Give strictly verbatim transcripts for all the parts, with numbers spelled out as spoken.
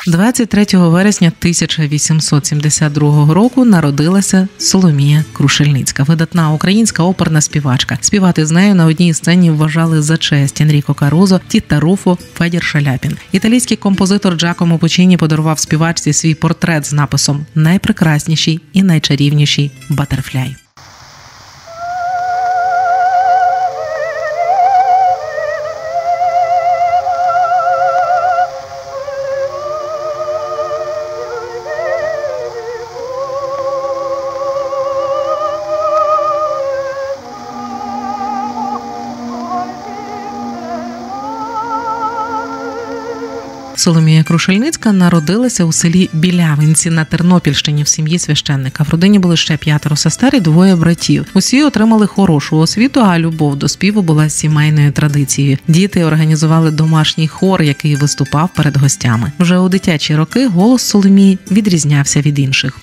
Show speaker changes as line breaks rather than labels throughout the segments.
двадцять третього вересня тисяча вісімсот сімдесят другого року народилася Соломія Крушельницька, видатна українська оперна співачка. Співати з нею на одній сцені вважали за честь Енріко Карузо, Тіта Руфо, Федір Шаляпін. Італійський композитор Джакомо Пучіні подарував співачці свій портрет з написом «Найпрекрасніший і найчарівніший Батерфляй». Соломія Крушельницька народилася у селі Білявинці на Тернопільщині в сім'ї священника. В родині були ще п'ятеро сестер і двоє братів. Усі отримали хорошу освіту, а любов до співу була сімейною традицією. Діти організували домашній хор, який виступав перед гостями. Вже у дитячі роки голос Соломії відрізнявся від інших.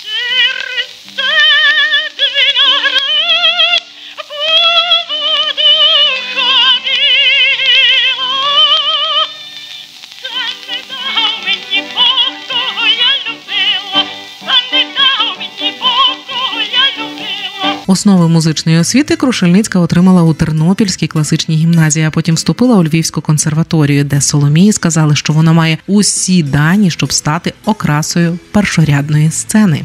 Основи музичної освіти Крушельницька отримала у Тернопільській класичній гімназії, а потім вступила у Львівську консерваторію, де Соломії сказали, що вона має усі дані, щоб стати окрасою першорядної сцени.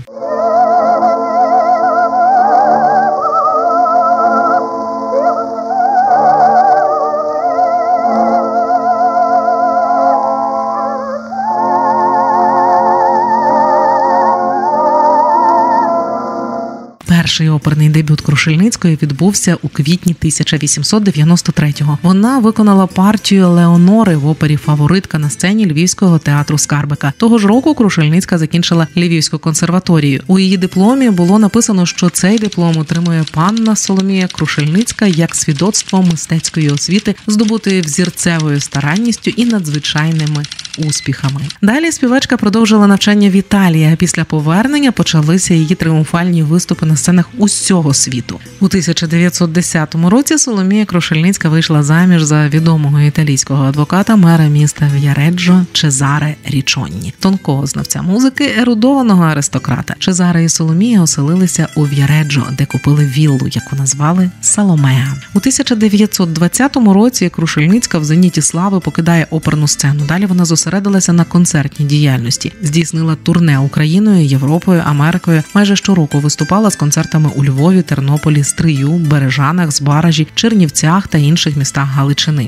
Перший оперний дебют Крушельницької відбувся у квітні тисяча вісімсот дев'яносто третього. Вона виконала партію Леонори в опері «Фаворитка» на сцені Львівського театру Скарбика. Того ж року Крушельницька закінчила Львівську консерваторію. У її дипломі було написано, що цей диплом отримує панна Соломія Крушельницька як свідоцтво мистецької освіти, здобутої взірцевою старанністю і надзвичайними успіхами. Далі співачка продовжила навчання в Італії, а після повернення почалися її тріумфальні виступи на сценах усього світу. У тисяча дев'ятсот десятому році Соломія Крушельницька вийшла заміж за відомого італійського адвоката, мера міста В'яреджо Чезаре Річонні, тонкого знавця музики, ерудованого аристократа. Чезаре і Соломія оселилися у В'яреджо, де купили віллу, яку назвали Саломеа. У тисяча дев'ятсот двадцятому році Крушельницька в зеніті слави покидає оперну сцену. Далі вона зосередилася на концертній діяльності. Здійснила турне Україною, Європою, Америкою. Майже щороку виступала з концертами у Львові, Тернополі, Стрию, Бережанах, Збаражі, Чернівцях та інших містах Галичини.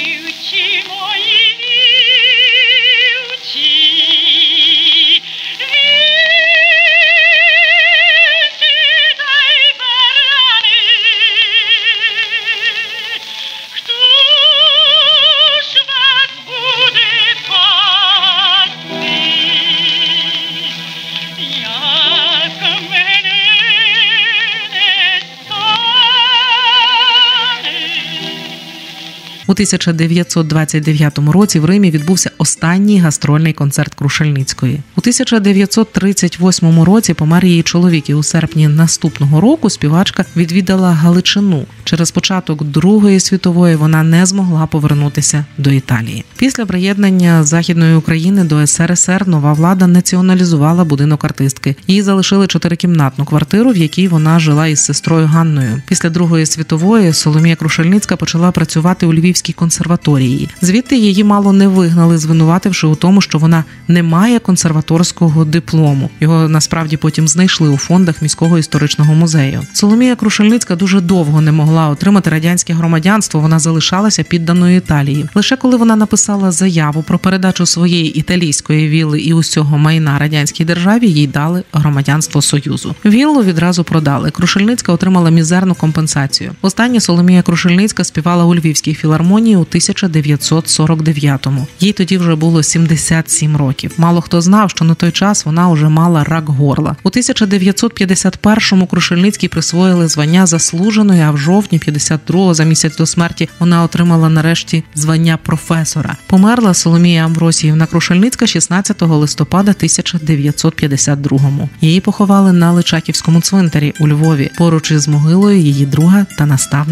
У тисяча дев'ятсот двадцять дев'ятому році в Римі відбувся останній гастрольний концерт Крушельницької. У тисяча дев'ятсот тридцять восьмому році помер її чоловік, і у серпні наступного року співачка відвідала Галичину. Через початок Другої світової вона не змогла повернутися до Італії. Після приєднання Західної України до ес ер ес ер нова влада націоналізувала будинок артистки. Їй залишили чотирикімнатну квартиру, в якій вона жила із сестрою Ганною. Після Другої світової Соломія Крушельницька почала працювати у Львівській консерваторії. Звідти її мало не вигнали, звинувативши у тому, що вона не має консерваторського диплому. Його насправді потім знайшли у фондах міського історичного музею. Соломія Крушельницька дуже довго не могла отримати радянське громадянство, вона залишалася підданою Італії. Лише коли вона написала заяву про передачу своєї італійської вілли і усього майна радянській державі, їй дали громадянство Союзу. Віллу відразу продали. Крушельницька отримала мізерну компенсацію. Останнє Соломія Крушельницька співала у Львівській філармонії у тисяча дев'ятсот сорок дев'ятому. Їй тоді вже було сімдесят сім років. Мало хто знав, що на той час вона вже мала рак горла. У тисяча дев'ятсот п'ятдесят першому Крушельницькій присвоїли звання заслуженої, а в жовтні п'ятдесят другого, за місяць до смерті, вона отримала нарешті звання професора. Померла Соломія Амвросіївна Крушельницька шістнадцятого листопада тисяча дев'ятсот п'ятдесят другого. Її поховали на Личаківському цвинтарі у Львові, поруч із могилою її друга та наставника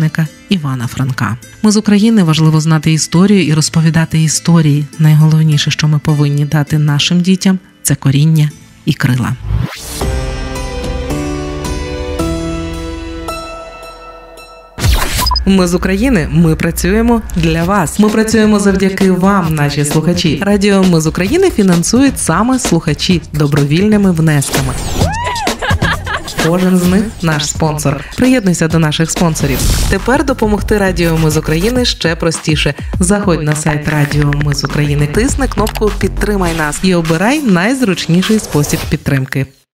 Івана Франка. Ми з України, важливо знати історію і розповідати історії. Найголовніше, що ми повинні дати нашим дітям – це коріння і крила. Ми з України, ми працюємо для вас. Ми працюємо завдяки вам, наші слухачі. Радіо «Ми з України» фінансують саме слухачі добровільними внесками. Кожен з них – наш спонсор. Приєднуйся до наших спонсорів. Тепер допомогти Радіо «Ми з України» ще простіше. Заходь на сайт Радіо «Ми з України», тисни кнопку «Підтримай нас» і обирай найзручніший спосіб підтримки.